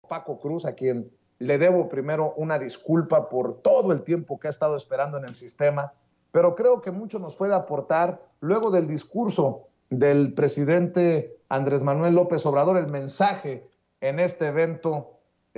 Paco Cruz, a quien le debo primero una disculpa por todo el tiempo que ha estado esperando en el sistema, pero creo que mucho nos puede aportar luego del discurso del presidente Andrés Manuel López Obrador, el mensaje en este evento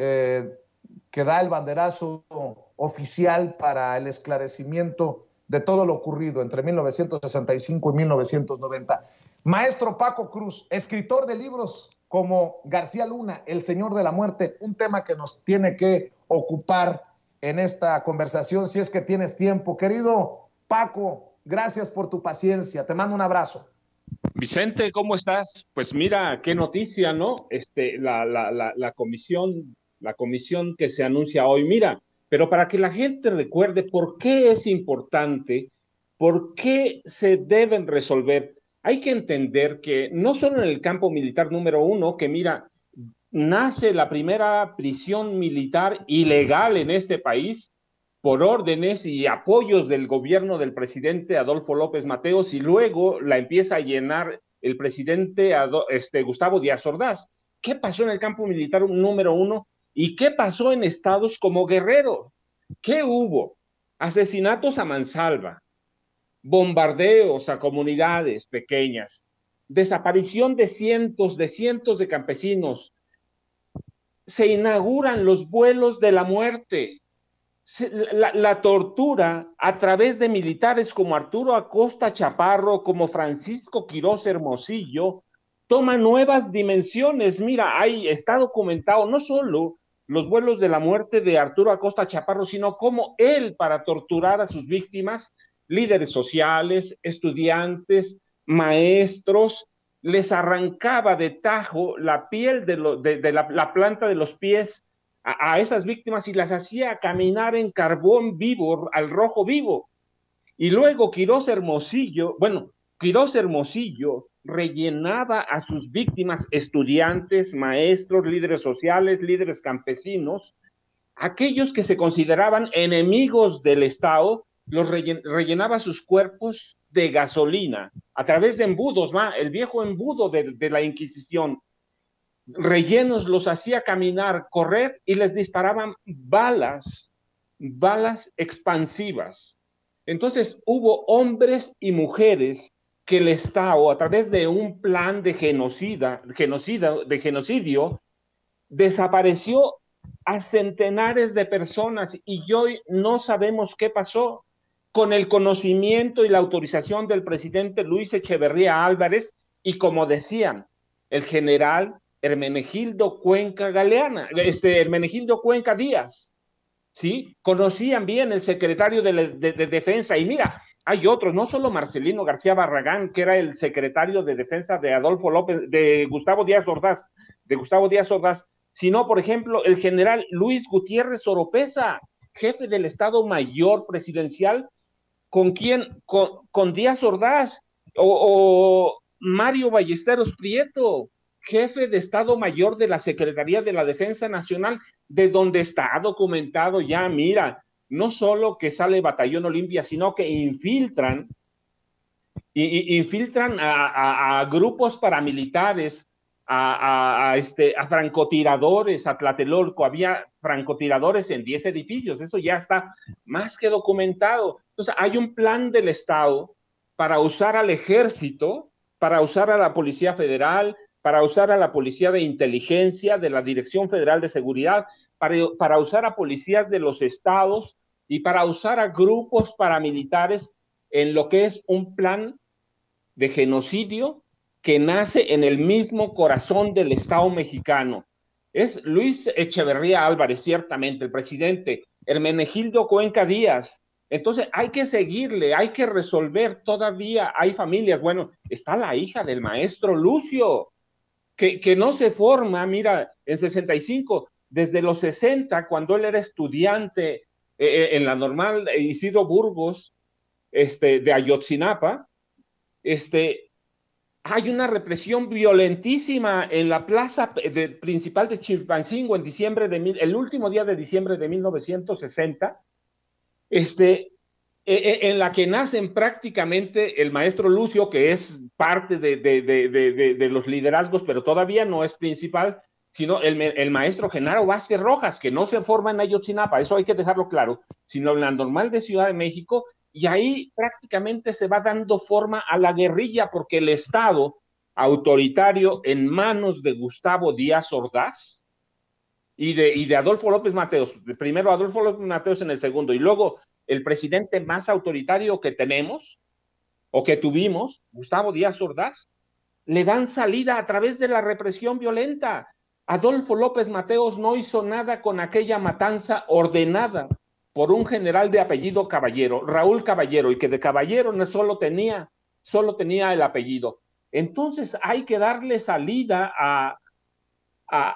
que da el banderazo oficial para el esclarecimiento de todo lo ocurrido entre 1965 y 1990. Maestro Paco Cruz, escritor de libros como García Luna, El Señor de la Muerte, un tema que nos tiene que ocupar en esta conversación, si es que tienes tiempo. Querido Paco, gracias por tu paciencia, te mando un abrazo. Vicente, ¿cómo estás? Pues mira, qué noticia, ¿no? La comisión que se anuncia hoy, mira, pero para que la gente recuerde por qué es importante, por qué se deben resolver, hay que entender que no solo en el campo militar número uno, que mira, nace la primera prisión militar ilegal en este país por órdenes y apoyos del gobierno del presidente Adolfo López Mateos, y luego la empieza a llenar el presidente Gustavo Díaz Ordaz. ¿Qué pasó en el campo militar número uno? ¿Y qué pasó en estados como Guerrero? ¿Qué hubo? Asesinatos a mansalva, bombardeos a comunidades pequeñas, desaparición de cientos de campesinos, se inauguran los vuelos de la muerte, la tortura a través de militares como Arturo Acosta Chaparro, como Francisco Quirós Hermosillo, toma nuevas dimensiones. Mira, está documentado no solo los vuelos de la muerte de Arturo Acosta Chaparro, sino cómo él, para torturar a sus víctimas, líderes sociales, estudiantes, maestros, les arrancaba de tajo la piel de la planta de los pies a esas víctimas y las hacía caminar en carbón vivo, al rojo vivo. Y luego Quirós Hermosillo rellenaba a sus víctimas, estudiantes, maestros, líderes sociales, líderes campesinos, aquellos que se consideraban enemigos del Estado, los rellenaba sus cuerpos de gasolina a través de embudos, el viejo embudo de la Inquisición. Rellenos los hacía caminar, correr, y les disparaban balas expansivas. Entonces hubo hombres y mujeres que el Estado, a través de un plan de genocidio, desapareció a centenares de personas, y hoy no sabemos qué pasó. Con el conocimiento y la autorización del presidente Luis Echeverría Álvarez, y como decían, el general Hermenegildo Cuenca Hermenegildo Cuenca Díaz, ¿sí? Conocían bien el secretario de Defensa, y mira, hay otros, no solo Marcelino García Barragán, que era el secretario de Defensa de Gustavo Díaz Ordaz, sino, por ejemplo, el general Luis Gutiérrez Oropesa, jefe del Estado Mayor Presidencial, con Díaz Ordaz, o Mario Ballesteros Prieto, jefe de Estado Mayor de la Secretaría de la Defensa Nacional, de donde está documentado ya, mira, no solo que sale Batallón Olimpia, sino que infiltran a grupos paramilitares, a francotiradores, a Tlatelolco. Había francotiradores en 10 edificios, eso ya está más que documentado. Entonces hay un plan del Estado para usar al ejército, para usar a la Policía Federal, para usar a la Policía de Inteligencia, de la Dirección Federal de Seguridad, para usar a policías de los estados y para usar a grupos paramilitares en lo que es un plan de genocidio que nace en el mismo corazón del Estado mexicano. Es Luis Echeverría Álvarez, ciertamente, el presidente, Hermenegildo Cuenca Díaz. Entonces hay que seguirle, hay que resolver. Todavía hay familias. Bueno, está la hija del maestro Lucio, que no se forma, mira, en 65, desde los 60, cuando él era estudiante en la normal Isidro Burgos, de Ayotzinapa, hay una represión violentísima en la plaza principal de Chilpancingo en el último día de diciembre de 1960, en la que nacen prácticamente el maestro Lucio, que es parte de los liderazgos, pero todavía no es principal, sino el maestro Genaro Vázquez Rojas, que no se forma en Ayotzinapa, eso hay que dejarlo claro, sino en la Normal de Ciudad de México, y ahí prácticamente se va dando forma a la guerrilla, porque el Estado autoritario en manos de Gustavo Díaz Ordaz y de Adolfo López Mateos, primero Adolfo López Mateos en el segundo, y luego el presidente más autoritario que tenemos, o que tuvimos, Gustavo Díaz Ordaz, le dan salida a través de la represión violenta. Adolfo López Mateos no hizo nada con aquella matanza ordenada por un general de apellido Caballero, Raúl Caballero, y que de Caballero no solo tenía el apellido. Entonces hay que darle salida a,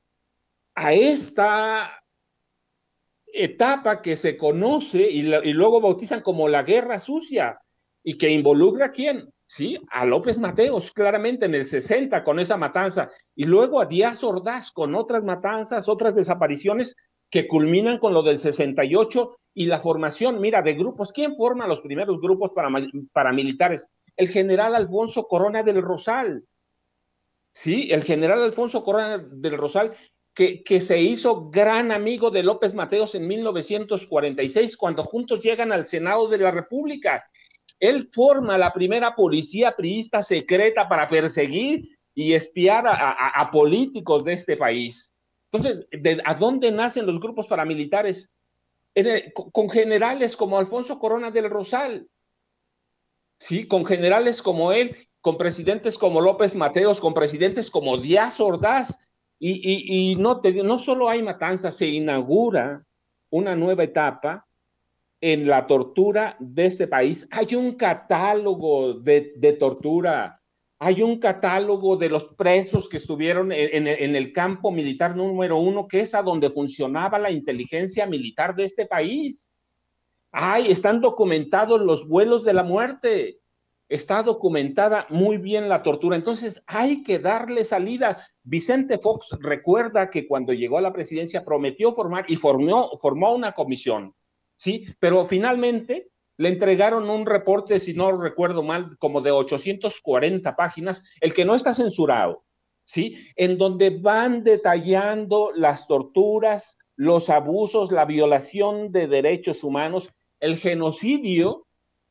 a esta etapa que se conoce y luego bautizan como la guerra sucia, y que involucra a quién, sí, a López Mateos, claramente en el 60 con esa matanza, y luego a Díaz Ordaz con otras matanzas, otras desapariciones que culminan con lo del 68 y la formación, mira, de grupos. ¿Quién forma los primeros grupos paramilitares? El general Alfonso Corona del Rosal, sí, el general Alfonso Corona del Rosal, que se hizo gran amigo de López Mateos en 1946, cuando juntos llegan al Senado de la República. Él forma la primera policía priista secreta para perseguir y espiar a políticos de este país. Entonces, ¿a dónde nacen los grupos paramilitares? Con generales como Alfonso Corona del Rosal, ¿sí? Con generales como él, con presidentes como López Mateos, con presidentes como Díaz Ordaz, y no solo hay matanzas, se inaugura una nueva etapa en la tortura de este país. Hay un catálogo de tortura, hay un catálogo de los presos que estuvieron en el campo militar número 1, que es a donde funcionaba la inteligencia militar de este país. Están documentados los vuelos de la muerte, está documentada muy bien la tortura. Entonces hay que darle salida. Vicente Fox recuerda que cuando llegó a la presidencia prometió formar y formó una comisión, ¿sí? Pero finalmente le entregaron un reporte, si no recuerdo mal, como de 840 páginas, el que no está censurado, ¿sí? En donde van detallando las torturas, los abusos, la violación de derechos humanos, el genocidio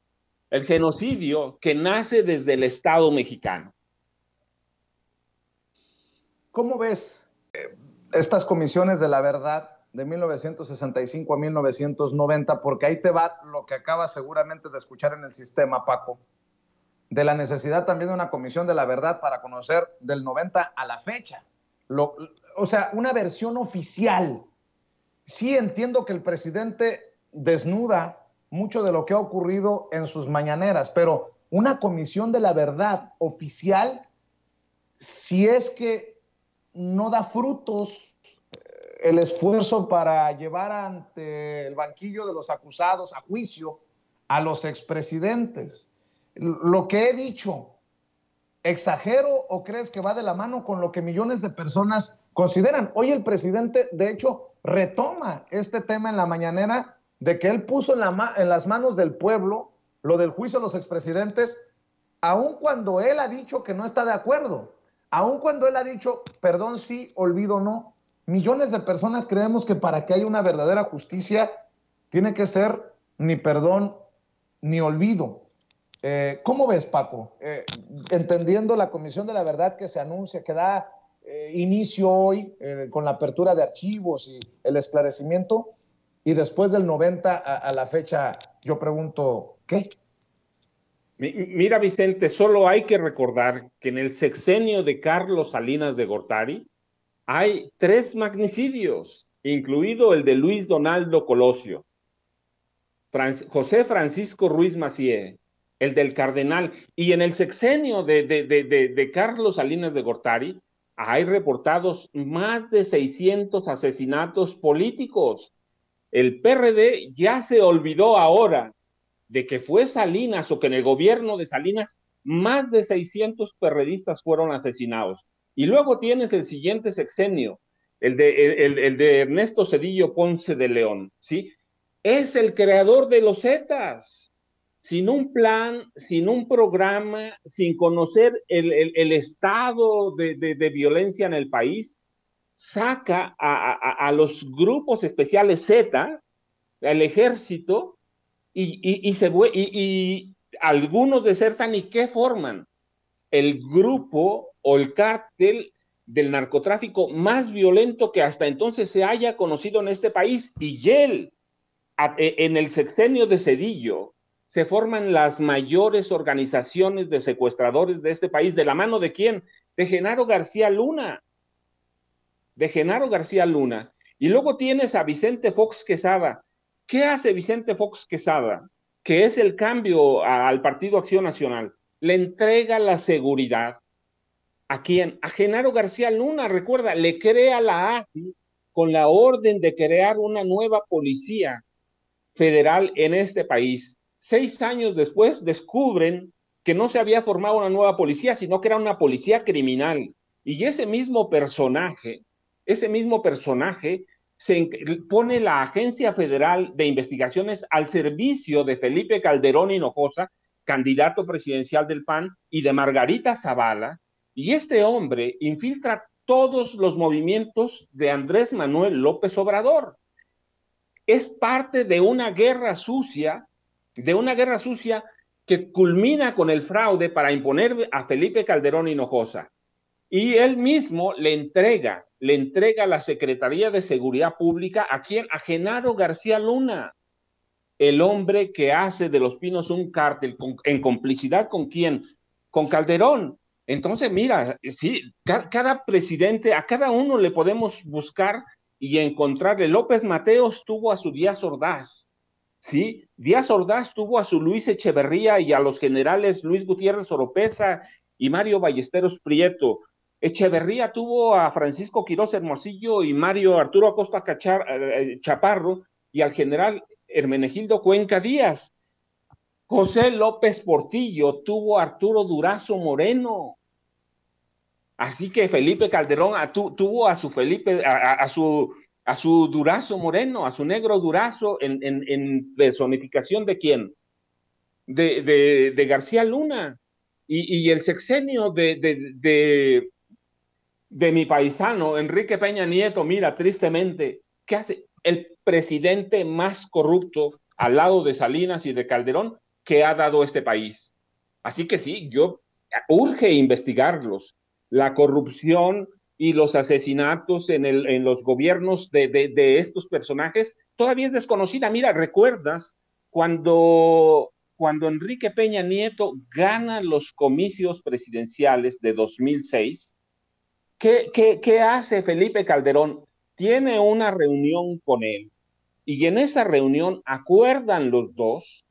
que nace desde el Estado mexicano. ¿Cómo ves estas comisiones de la verdad de 1965 a 1990? Porque ahí te va lo que acabas seguramente de escuchar en el sistema, Paco, de la necesidad también de una comisión de la verdad para conocer del 90 a la fecha. O sea, una versión oficial. Sí entiendo que el presidente desnuda mucho de lo que ha ocurrido en sus mañaneras, pero una comisión de la verdad oficial, si es que no da frutos el esfuerzo para llevar ante el banquillo de los acusados a juicio a los expresidentes. Lo que he dicho, ¿exagero o crees que va de la mano con lo que millones de personas consideran? Hoy el presidente, de hecho, retoma este tema en la mañanera de que él puso en las manos del pueblo lo del juicio a los expresidentes, aun cuando él ha dicho que no está de acuerdo, aun cuando él ha dicho perdón sí, olvido no. Millones de personas creemos que para que haya una verdadera justicia tiene que ser ni perdón ni olvido. ¿Cómo ves, Paco? Entendiendo la Comisión de la Verdad que se anuncia, que da inicio hoy con la apertura de archivos y el esclarecimiento, y después del 90 a la fecha, yo pregunto, ¿qué? Mira, Vicente, solo hay que recordar que en el sexenio de Carlos Salinas de Gortari hay 3 magnicidios, incluido el de Luis Donaldo Colosio, José Francisco Ruiz Macié, el del Cardenal, y en el sexenio de Carlos Salinas de Gortari hay reportados más de 600 asesinatos políticos. El PRD ya se olvidó ahora de que fue Salinas o que en el gobierno de Salinas más de 600 perredistas fueron asesinados. Y luego tienes el siguiente sexenio, el de Ernesto Zedillo Ponce de León, ¿sí? Es el creador de los Zetas, sin un plan, sin un programa, sin conocer el estado de violencia en el país, saca a los grupos especiales Z, al ejército, y algunos desertan, ¿y qué forman? El grupo o el cártel del narcotráfico más violento que hasta entonces se haya conocido en este país. Y él, en el sexenio de Zedillo, se forman las mayores organizaciones de secuestradores de este país. ¿De la mano de quién? De Genaro García Luna. De Genaro García Luna. Y luego tienes a Vicente Fox Quesada. ¿Qué hace Vicente Fox Quesada? Que es el cambio al Partido Acción Nacional. Le entrega la seguridad. ¿A quién? A Genaro García Luna, recuerda, le crea la AFI con la orden de crear una nueva policía federal en este país. 6 años después descubren que no se había formado una nueva policía, sino que era una policía criminal. Y ese mismo personaje pone la Agencia Federal de Investigaciones al servicio de Felipe Calderón Hinojosa, candidato presidencial del PAN, y de Margarita Zavala, y este hombre infiltra todos los movimientos de Andrés Manuel López Obrador. Es parte de una guerra sucia que culmina con el fraude para imponer a Felipe Calderón Hinojosa. Y él mismo le entrega la Secretaría de Seguridad Pública ¿a quién? A Genaro García Luna, el hombre que hace de Los Pinos un cártel en complicidad con quién, con Calderón. Entonces, mira, sí, cada presidente, a cada uno le podemos buscar y encontrarle. López Mateos tuvo a su Díaz Ordaz, ¿sí? Díaz Ordaz tuvo a su Luis Echeverría y a los generales Luis Gutiérrez Oropeza y Mario Ballesteros Prieto. Echeverría tuvo a Francisco Quirós Hermosillo y Mario Arturo Acosta Chaparro y al general Hermenegildo Cuenca Díaz. José López Portillo tuvo a Arturo Durazo Moreno. Así que Felipe Calderón tuvo a su Felipe, a su Durazo Moreno, a su negro Durazo, en personificación ¿de quién? De García Luna. Y el sexenio de mi paisano, Enrique Peña Nieto, mira, tristemente, ¿qué hace? El presidente más corrupto al lado de Salinas y de Calderón que ha dado este país. Así que sí, urge investigarlos. La corrupción y los asesinatos en los gobiernos de estos personajes todavía es desconocida. Mira, ¿recuerdas cuando Enrique Peña Nieto gana los comicios presidenciales de 2006? ¿Qué hace Felipe Calderón? Tiene una reunión con él y en esa reunión acuerdan los dos,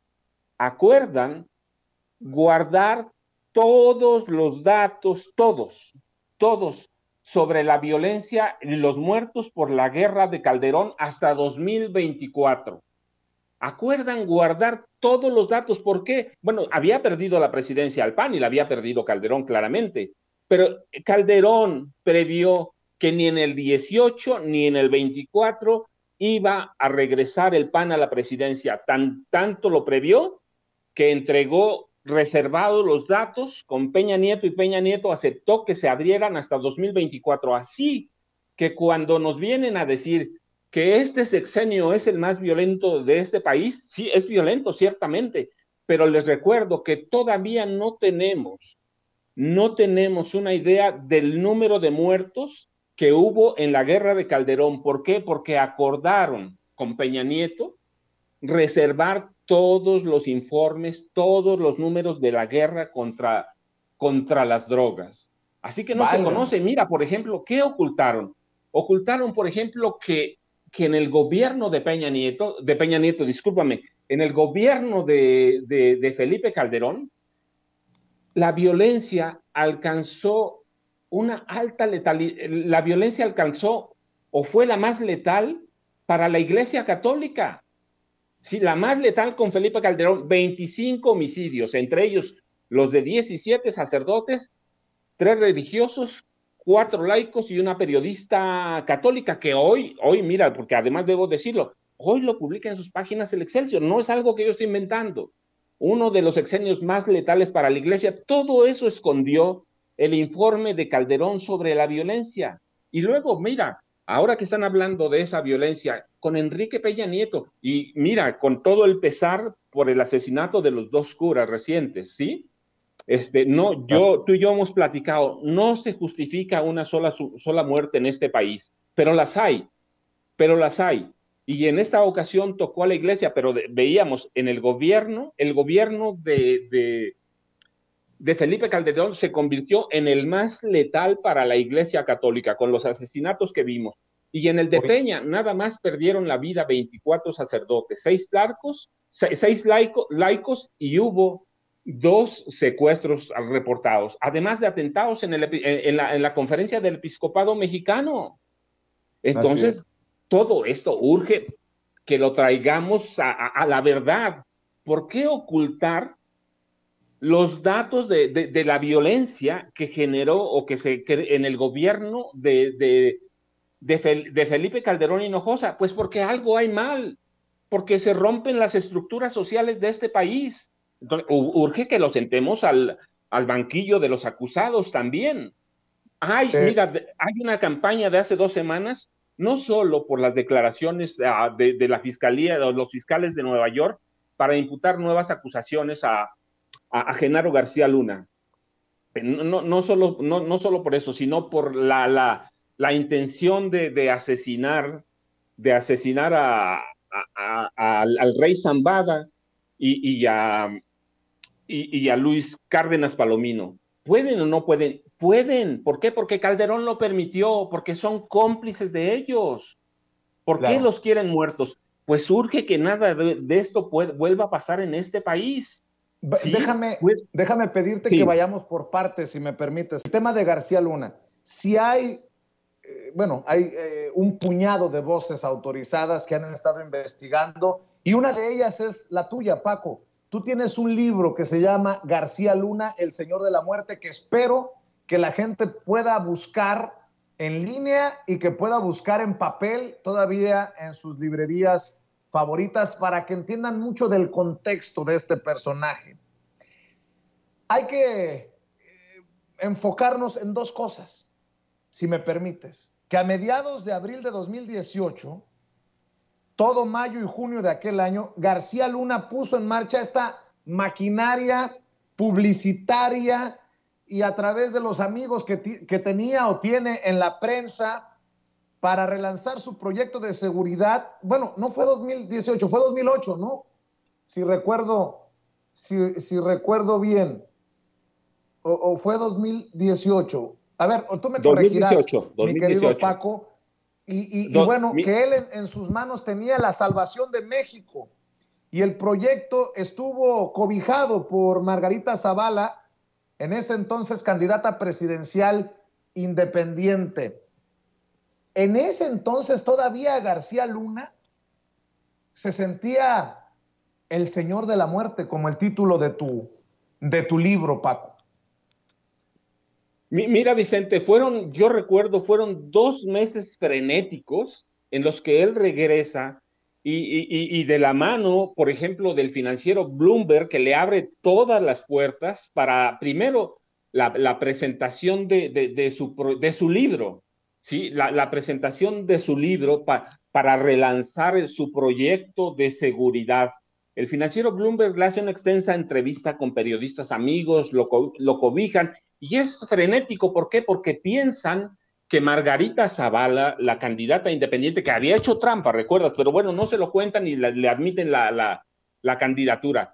guardar todos los datos, todos, sobre la violencia y los muertos por la guerra de Calderón hasta 2024. Acuerdan guardar todos los datos. ¿Por qué? Bueno, había perdido la presidencia al PAN y la había perdido Calderón claramente, pero Calderón previó que ni en el 18 ni en el 24 iba a regresar el PAN a la presidencia. Tanto lo previó que entregó reservados los datos con Peña Nieto y Peña Nieto aceptó que se abrieran hasta 2024. Así que cuando nos vienen a decir que este sexenio es el más violento de este país, sí, es violento, ciertamente, pero les recuerdo que todavía no tenemos una idea del número de muertos que hubo en la guerra de Calderón. ¿Por qué? Porque acordaron con Peña Nieto reservar todos los informes, todos los números de la guerra contra las drogas. Así que no se conoce. Mira, por ejemplo, ¿qué ocultaron? Ocultaron, por ejemplo, que en el gobierno de Peña Nieto, discúlpame, en el gobierno de Felipe Calderón, la violencia alcanzó una alta letalidad. La violencia alcanzó o fue la más letal para la Iglesia Católica. Sí, la más letal con Felipe Calderón, 25 homicidios, entre ellos los de 17 sacerdotes, 3 religiosos, 4 laicos y una periodista católica que hoy, mira, porque además debo decirlo, hoy lo publica en sus páginas el Excelsior, no es algo que yo estoy inventando. Uno de los sexenios más letales para la Iglesia, todo eso escondió el informe de Calderón sobre la violencia. Y luego, mira, ahora que están hablando de esa violencia con Enrique Peña Nieto, y mira, con todo el pesar por el asesinato de los dos curas recientes, ¿sí? No, tú y yo hemos platicado, no se justifica una sola muerte en este país, pero las hay, pero las hay. Y en esta ocasión tocó a la iglesia, pero veíamos en el gobierno de Felipe Calderón se convirtió en el más letal para la iglesia católica, con los asesinatos que vimos. Y en el de Peña, nada más perdieron la vida 24 sacerdotes, 6 laicos y hubo 2 secuestros reportados, además de atentados en la conferencia del episcopado mexicano. Entonces, todo esto urge que lo traigamos a la verdad. ¿Por qué ocultar los datos de la violencia que generó o en el gobierno de Felipe Calderón Hinojosa? Pues porque algo hay mal, porque se rompen las estructuras sociales de este país. Entonces, urge que lo sentemos al banquillo de los acusados también. Mira, hay una campaña de hace 2 semanas, no solo por las declaraciones de la Fiscalía, de los fiscales de Nueva York, para imputar nuevas acusaciones a Genaro García Luna. No solo por eso, sino por la intención de asesinar al rey Zambada y a Luis Cárdenas Palomino. ¿Pueden o no pueden? Pueden. ¿Por qué? Porque Calderón lo permitió, porque son cómplices de ellos. ¿Por qué los quieren muertos? Pues urge que nada de esto vuelva a pasar en este país. ¿Sí? Déjame pedirte que vayamos por partes, si me permites. El tema de García Luna. Si hay, hay un puñado de voces autorizadas que han estado investigando y una de ellas es la tuya, Paco. Tú tienes un libro que se llama García Luna, el Señor de la Muerte, que espero que la gente pueda buscar en línea y que pueda buscar en papel todavía en sus librerías favoritas para que entiendan mucho del contexto de este personaje. Hay que enfocarnos en 2 cosas, si me permites. Que a mediados de abril de 2018, todo mayo y junio de aquel año, García Luna puso en marcha esta maquinaria publicitaria y a través de los amigos que tenía o tiene en la prensa para relanzar su proyecto de seguridad. Bueno, no fue 2018, fue 2008, ¿no? Si recuerdo bien. O fue 2018. A ver, tú me corregirás, 2018. Mi querido Paco. Y bueno, que él en sus manos tenía la salvación de México. Y el proyecto estuvo cobijado por Margarita Zavala, en ese entonces candidata presidencial independiente. En ese entonces todavía García Luna se sentía el Señor de la Muerte, como el título de tu libro, Paco. Mira, Vicente, yo recuerdo, fueron 2 meses frenéticos en los que él regresa y de la mano, por ejemplo, del financiero Bloomberg, que le abre todas las puertas para, primero, la presentación de su libro, ¿sí? La presentación de su libro para relanzar su proyecto de seguridad. El financiero Bloomberg le hace una extensa entrevista con periodistas amigos, lo cobijan, y es frenético. ¿Por qué? Porque piensan que Margarita Zavala, la candidata independiente, que había hecho trampa, ¿recuerdas? Pero bueno, no se lo cuentan y le admiten la candidatura.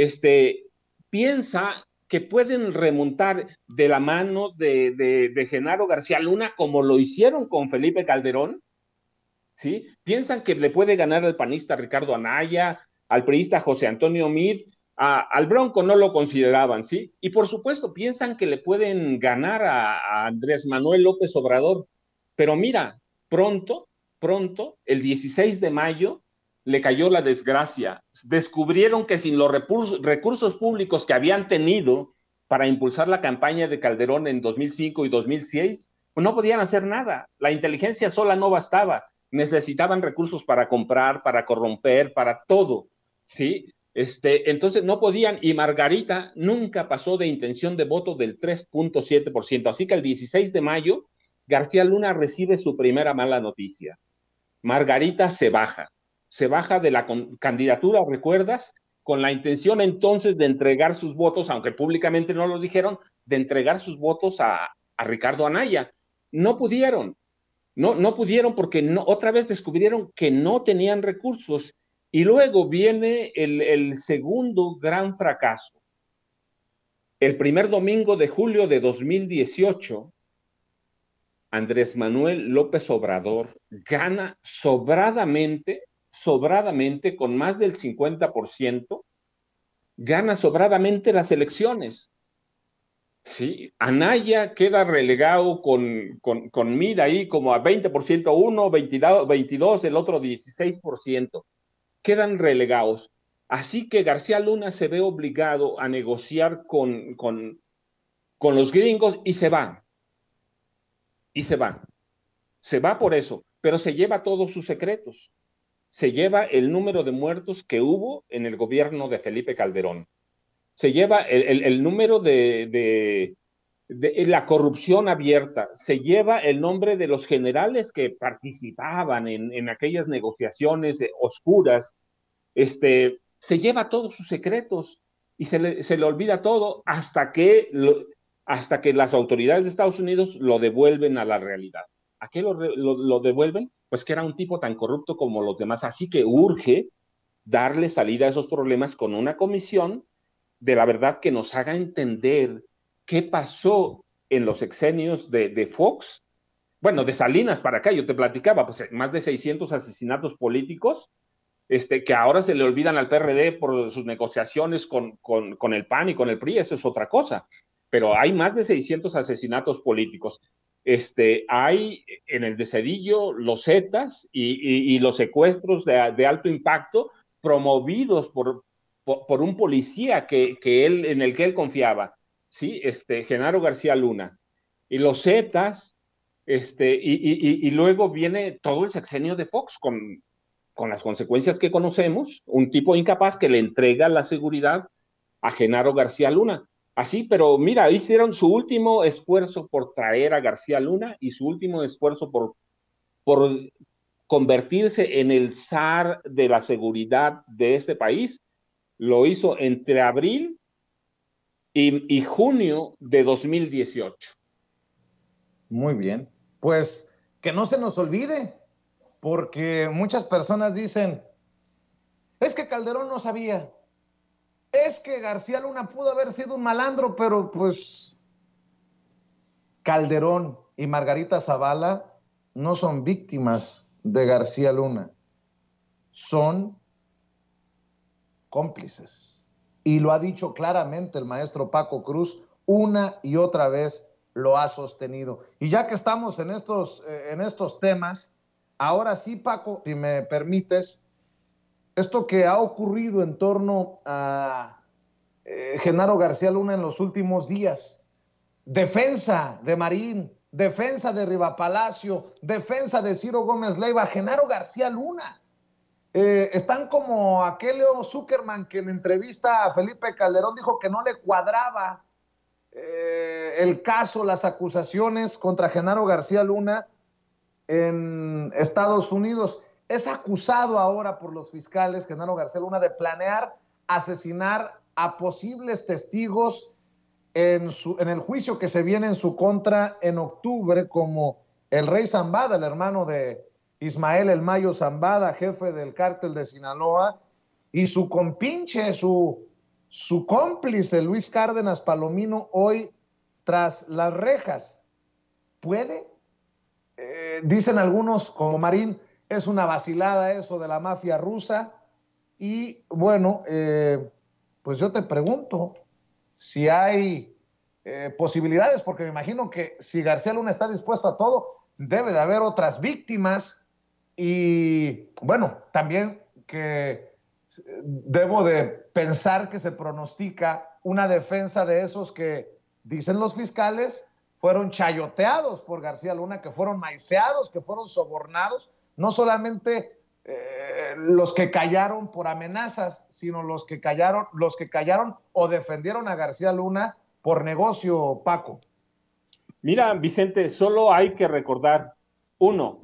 Piensa que pueden remontar de la mano de Genaro García Luna, como lo hicieron con Felipe Calderón, ¿sí? Piensan que le puede ganar al panista Ricardo Anaya, al priista José Antonio Meade, al Bronco no lo consideraban, ¿sí? Y por supuesto piensan que le pueden ganar a Andrés Manuel López Obrador. Pero mira, pronto, el 16 de mayo, le cayó la desgracia. Descubrieron que sin los recursos públicos que habían tenido para impulsar la campaña de Calderón en 2005 y 2006, pues no podían hacer nada. La inteligencia sola no bastaba. Necesitaban recursos para comprar, para corromper, para todo, ¿sí? Entonces no podían, y Margarita nunca pasó de intención de voto del 3.7%. Así que el 16 de mayo García Luna recibe su primera mala noticia. Margarita se baja de la candidatura, ¿recuerdas? Con la intención entonces de entregar sus votos, aunque públicamente no lo dijeron, de entregar sus votos a Ricardo Anaya. No pudieron, no pudieron porque otra vez descubrieron que no tenían recursos. Y luego viene el segundo gran fracaso. El primer domingo de julio de 2018, Andrés Manuel López Obrador gana sobradamente, con más del 50%, gana sobradamente las elecciones. Sí, Anaya queda relegado con Mid ahí como a 20% uno, 22, el otro 16%. Quedan relegados. Así que García Luna se ve obligado a negociar con los gringos y se va. Y se va. Se va por eso, pero se lleva todos sus secretos. Se lleva el número de muertos que hubo en el gobierno de Felipe Calderón. Se lleva el número de la corrupción abierta. Se lleva el nombre de los generales que participaban en aquellas negociaciones oscuras. Se lleva todos sus secretos y se le olvida todo hasta que las autoridades de Estados Unidos lo devuelven a la realidad. ¿A qué lo devuelven? Pues que era un tipo tan corrupto como los demás. Así que urge darle salida a esos problemas con una comisión de la verdad que nos haga entender qué pasó en los sexenios de Fox. Bueno, de Salinas para acá, yo te platicaba, pues más de 600 asesinatos políticos, que ahora se le olvidan al PRD por sus negociaciones con el PAN y con el PRI, eso es otra cosa. Pero hay más de 600 asesinatos políticos. Hay en el de Cedillo los Zetas y los secuestros de alto impacto promovidos por un policía en el que él confiaba, ¿sí? Genaro García Luna. Y los Zetas, y luego viene todo el sexenio de Fox con las consecuencias que conocemos, un tipo incapaz que le entrega la seguridad a Genaro García Luna. Así, pero mira, hicieron su último esfuerzo por traer a García Luna y su último esfuerzo por convertirse en el zar de la seguridad de este país. Lo hizo entre abril y junio de 2018. Muy bien. Pues que no se nos olvide, porque muchas personas dicen, es que Calderón no sabía, es que García Luna pudo haber sido un malandro, pero pues Calderón y Margarita Zavala no son víctimas de García Luna, son cómplices. Y lo ha dicho claramente el maestro Paco Cruz, una y otra vez lo ha sostenido. Y ya que estamos en estos temas, ahora sí, Paco, si me permites, esto que ha ocurrido en torno a Genaro García Luna en los últimos días, defensa de Marín, defensa de Rivapalacio, defensa de Ciro Gómez Leiva, Genaro García Luna. Están como aquel Leo Zuckerman que en entrevista a Felipe Calderón dijo que no le cuadraba el caso, las acusaciones contra Genaro García Luna en Estados Unidos. Es acusado ahora por los fiscales, Genaro García Luna, de planear asesinar a posibles testigos en el juicio que se viene en su contra en octubre, como el Rey Zambada, el hermano de Ismael El Mayo Zambada, jefe del cártel de Sinaloa, y su compinche, su cómplice, Luis Cárdenas Palomino, hoy tras las rejas. ¿Puede? Dicen algunos, como Marín, es una vacilada eso de la mafia rusa. Y bueno, pues yo te pregunto si hay posibilidades, porque me imagino que si García Luna está dispuesto a todo, debe de haber otras víctimas. Y bueno, también que debo de pensar que se pronostica una defensa de esos que, dicen los fiscales, fueron chayoteados por García Luna, que fueron maiceados, que fueron sobornados, no solamente los que callaron por amenazas, sino los que callaron o defendieron a García Luna por negocio, Paco. Mira, Vicente, solo hay que recordar uno,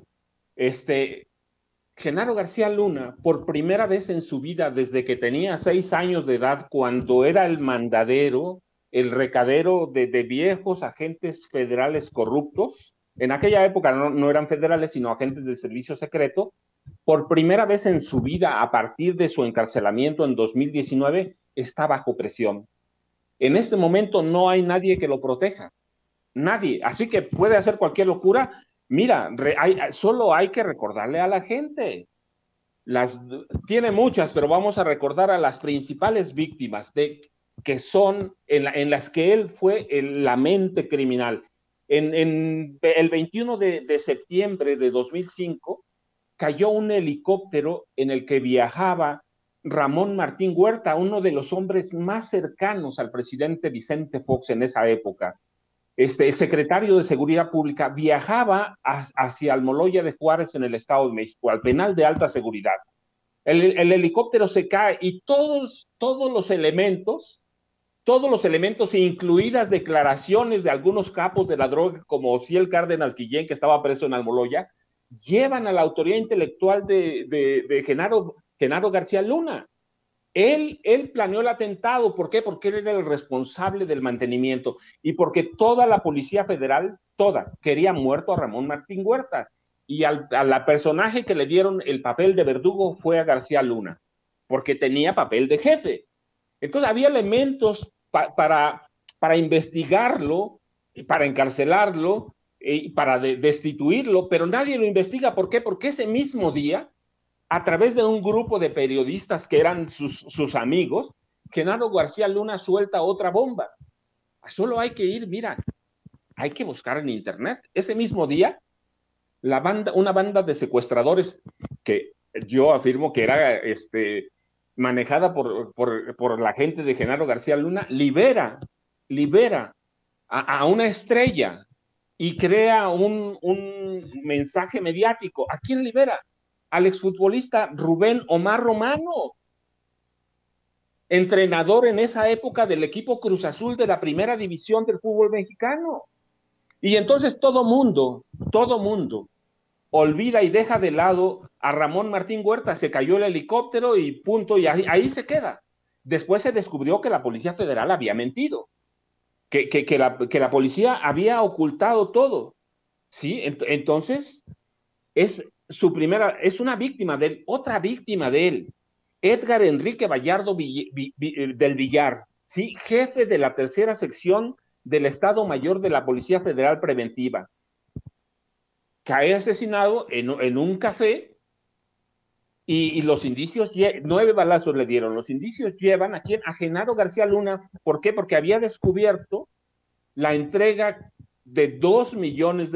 Genaro García Luna, por primera vez en su vida, desde que tenía 6 años de edad, cuando era el mandadero, el recadero de viejos agentes federales corruptos, en aquella época no eran federales, sino agentes del servicio secreto, por primera vez en su vida, a partir de su encarcelamiento en 2019, está bajo presión. En este momento no hay nadie que lo proteja, nadie, así que puede hacer cualquier locura. Mira, solo hay que recordarle a la gente. Las, tiene muchas, pero vamos a recordar a las principales víctimas que son en las que él fue la mente criminal. En el 21 de septiembre de 2005 cayó un helicóptero en el que viajaba Ramón Martín Huerta, uno de los hombres más cercanos al presidente Vicente Fox en esa época. El secretario de Seguridad Pública viajaba hacia Almoloya de Juárez en el Estado de México, al penal de alta seguridad. El helicóptero se cae y todos los elementos, incluidas declaraciones de algunos capos de la droga, como Ociel Cárdenas Guillén, que estaba preso en Almoloya, llevan a la autoría intelectual de Genaro García Luna. Él planeó el atentado. ¿Por qué? Porque él era el responsable del mantenimiento y porque toda la Policía Federal, quería muerto a Ramón Martín Huerta. Y a la personaje que le dieron el papel de verdugo fue a García Luna, porque tenía papel de jefe. Entonces había elementos para investigarlo, para encarcelarlo, para destituirlo, pero nadie lo investiga. ¿Por qué? Porque ese mismo día, a través de un grupo de periodistas que eran sus amigos, Genaro García Luna suelta otra bomba. Solo hay que ir, mira, hay que buscar en internet. Ese mismo día, una banda de secuestradores que yo afirmo que era manejada por la gente de Genaro García Luna, libera a una estrella y crea un mensaje mediático. ¿A quién libera? Al exfutbolista Rubén Omar Romano, entrenador en esa época del equipo Cruz Azul de la primera división del fútbol mexicano. Y entonces todo mundo olvida y deja de lado a Ramón Martín Huerta. Se cayó el helicóptero y punto, y ahí se queda. Después se descubrió que la Policía Federal había mentido, que la policía había ocultado todo. ¿Sí? Entonces, es una víctima de él, otra víctima de él, Edgar Enrique Vallardo del Villar, ¿sí? Jefe de la tercera sección del Estado Mayor de la Policía Federal Preventiva. Cae asesinado en un café y los indicios, 9 balazos le dieron. Los indicios llevan a Genaro García Luna. ¿Por qué? Porque había descubierto la entrega de $2 millones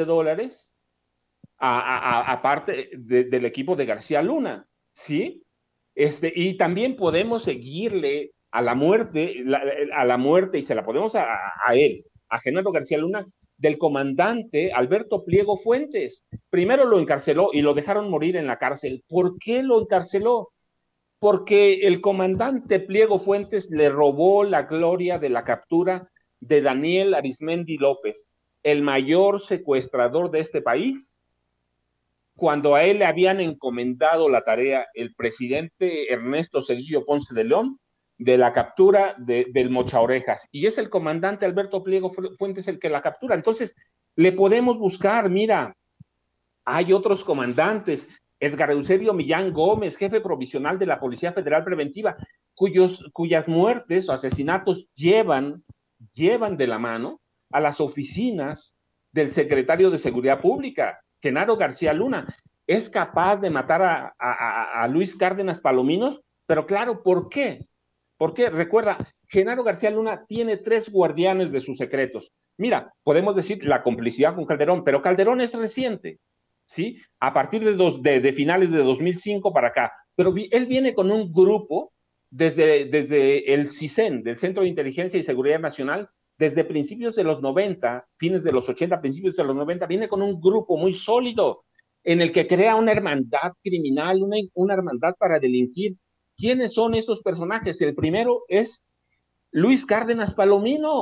aparte del equipo de García Luna, ¿sí? Y también podemos seguirle a la muerte, y se la podemos a él, a Genaro García Luna, del comandante Alberto Pliego Fuentes. Primero lo encarceló y lo dejaron morir en la cárcel. ¿Por qué lo encarceló? Porque el comandante Pliego Fuentes le robó la gloria de la captura de Daniel Arismendi López, el mayor secuestrador de este país, cuando a él le habían encomendado la tarea el presidente Ernesto Zedillo Ponce de León de la captura del Mochaorejas. Y es el comandante Alberto Pliego Fuentes el que la captura. Entonces, le podemos buscar, mira, hay otros comandantes, Edgar Eusebio Millán Gómez, jefe provisional de la Policía Federal Preventiva, cuyas muertes o asesinatos llevan de la mano a las oficinas del secretario de Seguridad Pública, Genaro García Luna. Es capaz de matar a Luis Cárdenas Palominos, pero claro, ¿por qué? Porque recuerda, Genaro García Luna tiene 3 guardianes de sus secretos. Mira, podemos decir la complicidad con Calderón, pero Calderón es reciente, ¿sí? A partir de finales de 2005 para acá. Pero él viene con un grupo desde el CISEN, del Centro de Inteligencia y Seguridad Nacional, desde principios de los 90, fines de los 80, principios de los 90, viene con un grupo muy sólido en el que crea una hermandad criminal, una hermandad para delinquir. ¿Quiénes son esos personajes? El primero es Luis Cárdenas Palomino,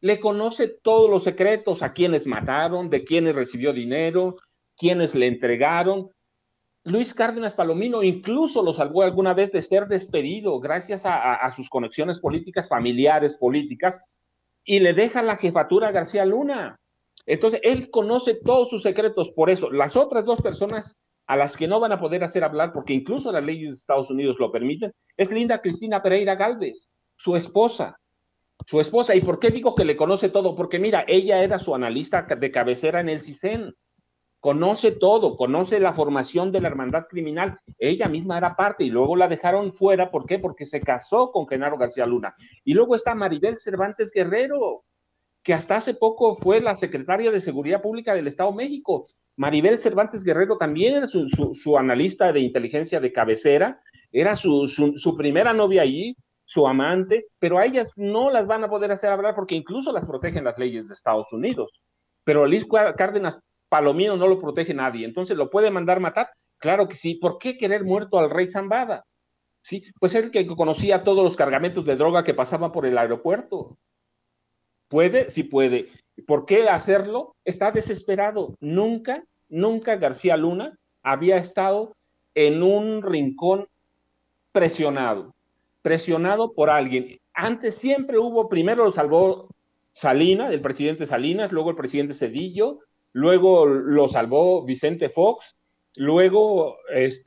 le conoce todos los secretos, a quienes mataron, de quienes recibió dinero, quienes le entregaron. Luis Cárdenas Palomino incluso lo salvó alguna vez de ser despedido gracias a sus conexiones políticas, familiares políticas, y le deja la jefatura a García Luna. Entonces, él conoce todos sus secretos. Por eso, las otras dos personas a las que no van a poder hacer hablar, porque incluso las leyes de Estados Unidos lo permiten, es Linda Cristina Pereira Gálvez, su esposa. Su esposa. ¿Y por qué digo que le conoce todo? Porque mira, ella era su analista de cabecera en el CISEN. Conoce todo, conoce la formación de la hermandad criminal. Ella misma era parte y luego la dejaron fuera. ¿Por qué? Porque se casó con Genaro García Luna. Y luego está Maribel Cervantes Guerrero, que hasta hace poco fue la secretaria de Seguridad Pública del Estado de México. Maribel Cervantes Guerrero también era su analista de inteligencia de cabecera, era su primera novia allí, su amante, pero a ellas no las van a poder hacer hablar porque incluso las protegen las leyes de Estados Unidos. Pero a Luis Cárdenas Palomino no lo protege nadie, entonces lo puede mandar matar. Claro que sí. ¿Por qué querer muerto al rey Zambada? Sí, pues él que conocía todos los cargamentos de droga que pasaban por el aeropuerto. ¿Puede? Sí puede. ¿Por qué hacerlo? Está desesperado. Nunca García Luna había estado en un rincón presionado por alguien. Antes siempre hubo, primero lo salvó Salinas, el presidente Salinas, luego el presidente Zedillo, luego lo salvó Vicente Fox, luego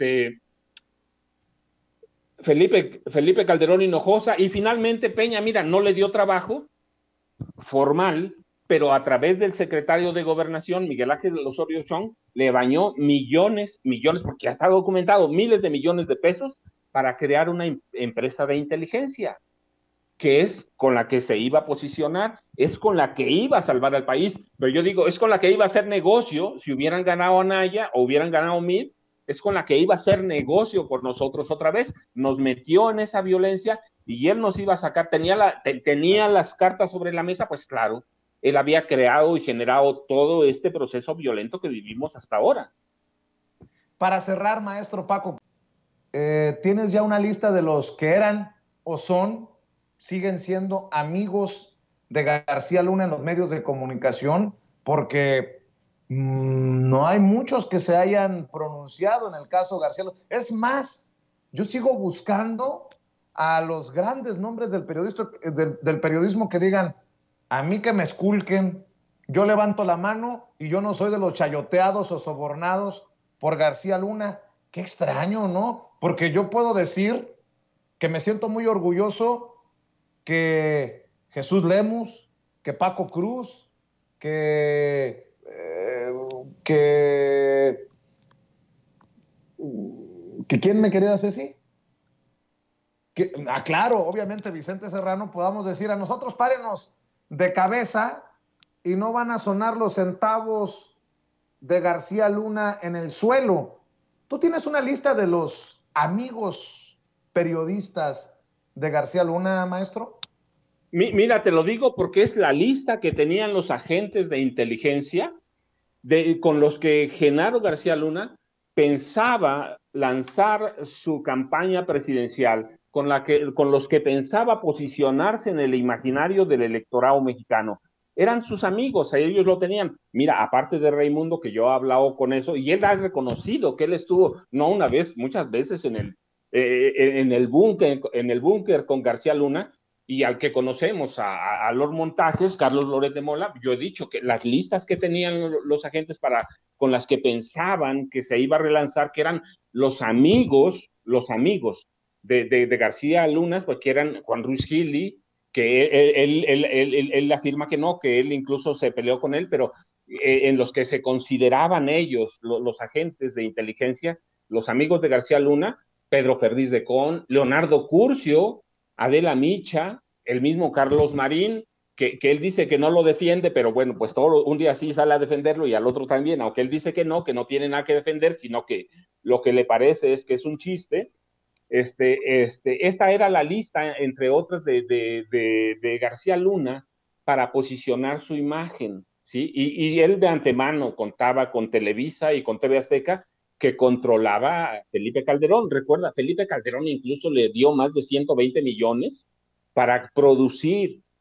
Felipe Calderón Hinojosa, y finalmente Peña, mira, no le dio trabajo formal, pero a través del secretario de Gobernación, Miguel Ángel Osorio Chong, le bañó millones, porque está documentado, miles de millones de pesos para crear una empresa de inteligencia, que es con la que se iba a posicionar, es con la que iba a salvar al país, pero yo digo, es con la que iba a hacer negocio, si hubieran ganado Anaya o hubieran ganado Mid, es con la que iba a hacer negocio por nosotros otra vez, nos metió en esa violencia y él nos iba a sacar, tenía las cartas sobre la mesa, pues claro, él había creado y generado todo este proceso violento que vivimos hasta ahora. Para cerrar, maestro Paco, ¿tienes ya una lista de los que eran o siguen siendo amigos de García Luna en los medios de comunicación? Porque no hay muchos que se hayan pronunciado en el caso García Luna. Es más, yo sigo buscando a los grandes nombres del periodismo que digan, a mí que me esculquen, yo levanto la mano y yo no soy de los chayoteados o sobornados por García Luna. Qué extraño, ¿no? Porque yo puedo decir que me siento muy orgulloso que Jesús Lemus, que Paco Cruz, que ¿quién me quería decir así? Claro, obviamente Vicente Serrano, podamos decir a nosotros párenos de cabeza y no van a sonar los centavos de García Luna en el suelo. ¿Tú tienes una lista de los amigos periodistas de García Luna, maestro? Mira, te lo digo porque es la lista que tenían los agentes de inteligencia con los que Genaro García Luna pensaba lanzar su campaña presidencial, con los que pensaba posicionarse en el imaginario del electorado mexicano. Eran sus amigos, ellos lo tenían. Mira, aparte de Raimundo, que yo he hablado con eso, y él ha reconocido que él estuvo, no una vez, muchas veces en el búnker con García Luna, y al que conocemos, a Lord Montajes, Carlos Loret de Mola. Yo he dicho que las listas que tenían los agentes con las que pensaban que se iba a relanzar, que eran los amigos de García Luna, pues que eran Juan Ruiz Gili, que él afirma que no, que él incluso se peleó con él, pero en los que se consideraban ellos, los agentes de inteligencia, los amigos de García Luna, Pedro Ferriz de Con, Leonardo Curcio, Adela Micha, el mismo Carlos Marín, que él dice que no lo defiende, pero bueno, pues un día sí sale a defenderlo y al otro también, aunque él dice que no tiene nada que defender, sino que lo que le parece es que es un chiste. Esta era la lista, entre otras, de García Luna para posicionar su imagen, ¿sí? Y él de antemano contaba con Televisa y con TV Azteca, que controlaba a Felipe Calderón. Recuerda, Felipe Calderón incluso le dio más de 120 millones para producir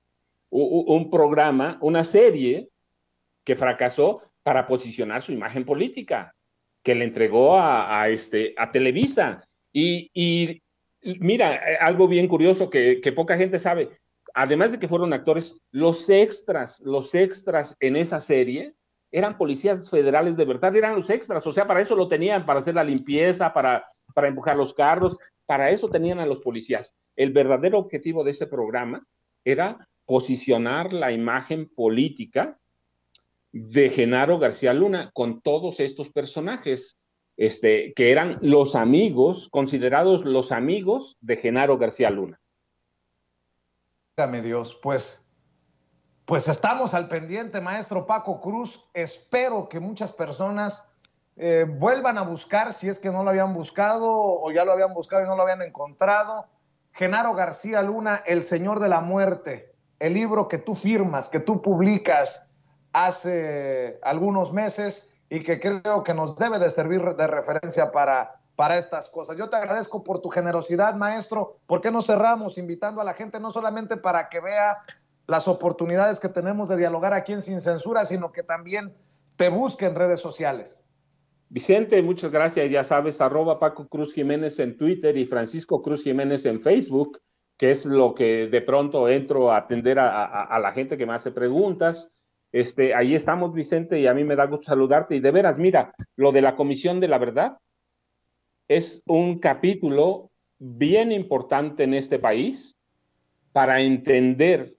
un programa, una serie que fracasó para posicionar su imagen política, que le entregó a Televisa. Y mira, algo bien curioso que poca gente sabe, además de que fueron actores, los extras en esa serie eran policías federales de verdad, eran los extras, o sea, para eso lo tenían, para hacer la limpieza, para empujar los carros, para eso tenían a los policías. El verdadero objetivo de ese programa era posicionar la imagen política de Genaro García Luna con todos estos personajes, que eran los amigos, considerados los amigos de Genaro García Luna. Dígame Dios, pues estamos al pendiente, maestro Paco Cruz. Espero que muchas personas vuelvan a buscar, si es que no lo habían buscado o ya lo habían buscado y no lo habían encontrado. Genaro García Luna, El Señor de la Muerte, el libro que tú firmas, que tú publicas hace algunos meses y que creo que nos debe de servir de referencia para estas cosas. Yo te agradezco por tu generosidad, maestro. ¿Por qué no cerramos invitando a la gente no solamente para que vea las oportunidades que tenemos de dialogar aquí en Sin Censura, sino que también te busque en redes sociales? Vicente, muchas gracias. Ya sabes, @Paco Cruz Jiménez en Twitter y Francisco Cruz Jiménez en Facebook, que es lo que de pronto entro a atender a la gente que me hace preguntas. Ahí estamos, Vicente, y a mí me da gusto saludarte. Y de veras, mira, lo de la Comisión de la Verdad es un capítulo bien importante en este país para entender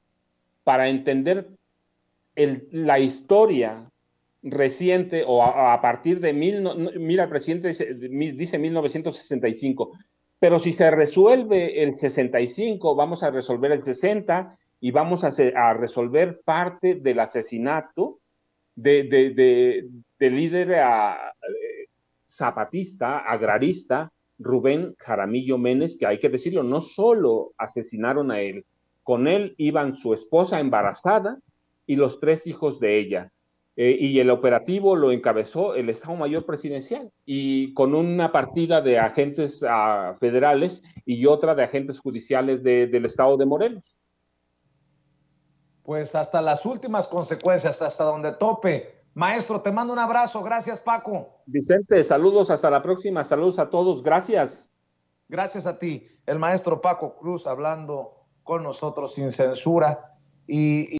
la historia reciente o a partir de mira, el presidente dice 1965, pero si se resuelve el 65, vamos a resolver el 60 y vamos a resolver parte del asesinato de líder zapatista, agrarista, Rubén Jaramillo Menes, que hay que decirlo, no solo asesinaron a él, con él iban su esposa embarazada y los 3 hijos de ella. Y el operativo lo encabezó el Estado Mayor Presidencial y con una partida de agentes federales y otra de agentes judiciales del Estado de Morelos. Pues hasta las últimas consecuencias, hasta donde tope. Maestro, te mando un abrazo. Gracias, Paco. Vicente, saludos, hasta la próxima. Saludos a todos. Gracias. Gracias a ti. El maestro Paco Cruz hablando con nosotros sin censura. Y